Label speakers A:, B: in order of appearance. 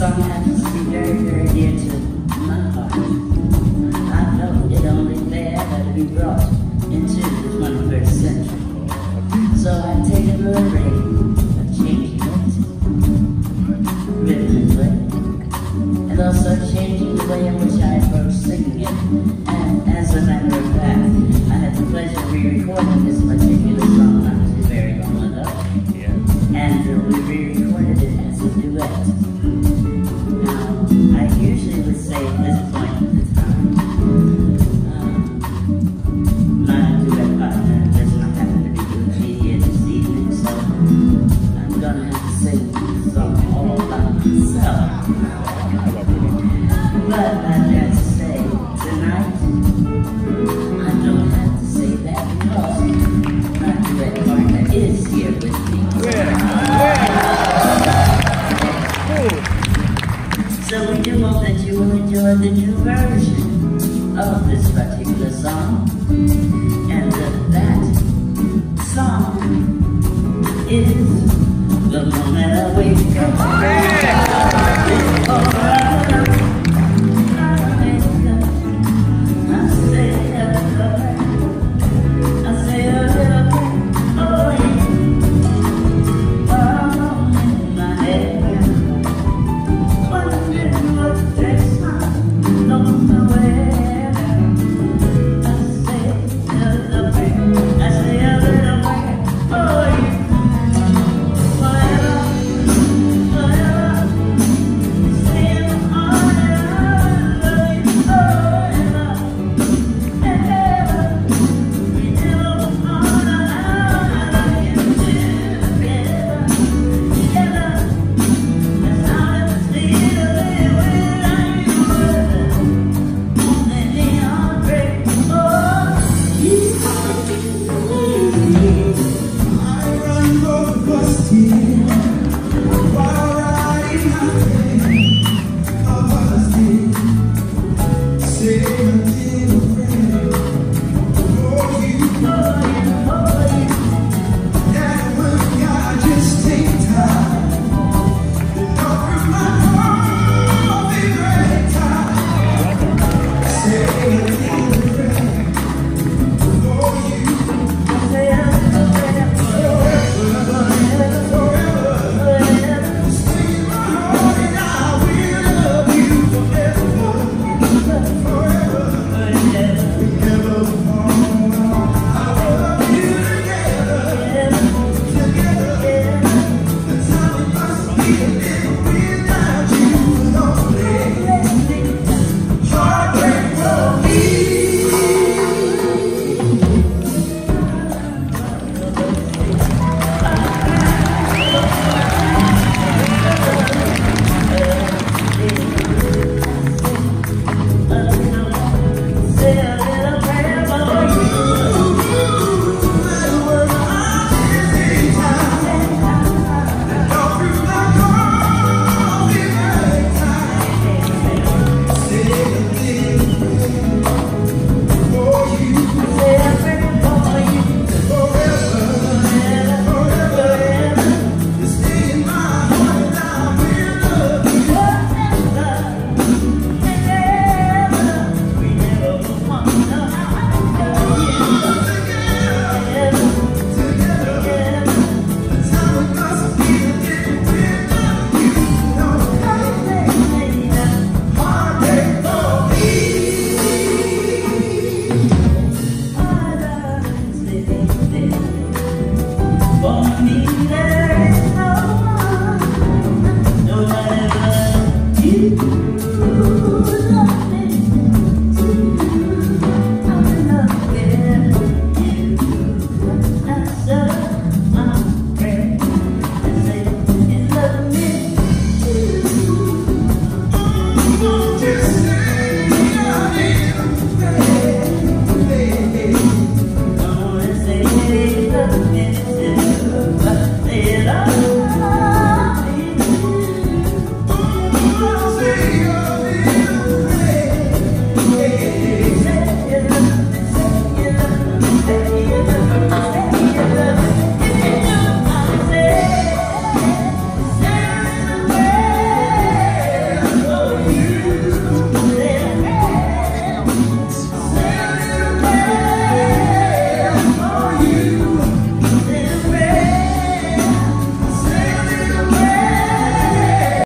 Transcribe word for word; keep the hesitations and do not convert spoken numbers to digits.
A: song happens to be very, very dear to my heart. I felt it only fair that it be brought into the twenty-first century. So I've taken the reign of changing it, rhythmically, and also changing the way in which I approach singing it. And as a matter of fact, I had the pleasure of re-recording this particular song not too very long ago. And uh, we re-recorded it as a duet. Now, I usually would say at this point in the time, um, my duet partner does not happen to be Gucci here this evening, so I'm gonna have to sing the song all by myself. But I dare to say, tonight, I don't have to say that because my duet partner is here with me. So we do hope that you will enjoy the new version of this particular song. And uh, that song is The Moment I Wake Up.